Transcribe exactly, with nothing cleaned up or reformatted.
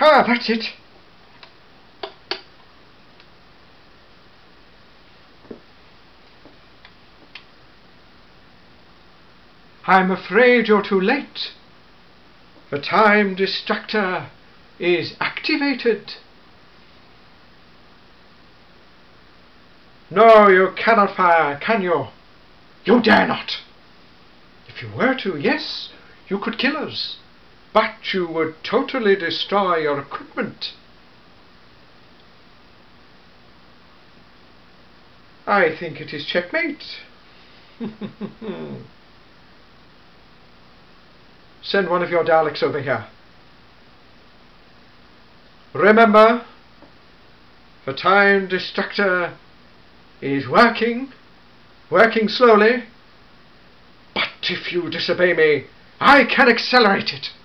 Aha, that's it. I'm afraid you're too late. The Time Destructor is activated. No, you cannot fire, can you? You dare not. If you were to, yes, you could kill us, but you would totally destroy your equipment. I think it is checkmate. Send one of your Daleks over here. Remember, the Time Destructor is working, working slowly, but if you disobey me, I can accelerate it.